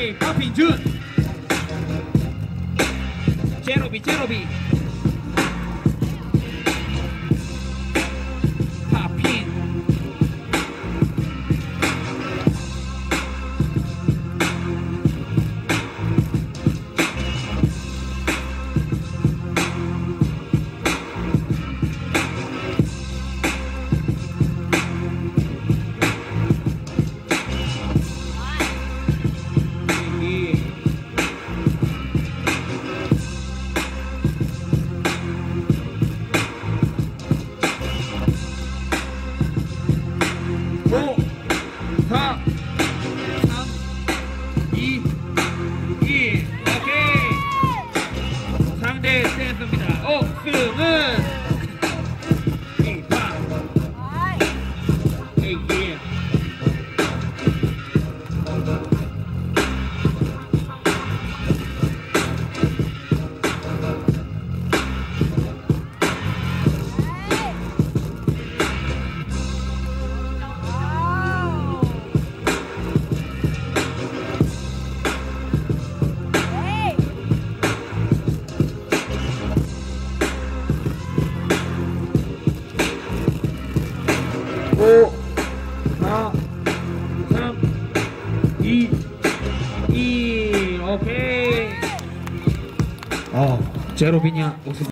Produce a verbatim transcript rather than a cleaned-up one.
오케이, 박빈준. 제로비, 제로비. 파핀. 오, 사, 삼, 이, 일. 오케이. 상대 센스입니다. 옥승은 이파 에이기. 오, 사, 삼, 이, 일. 오케이. 어, 제로비냐 우승.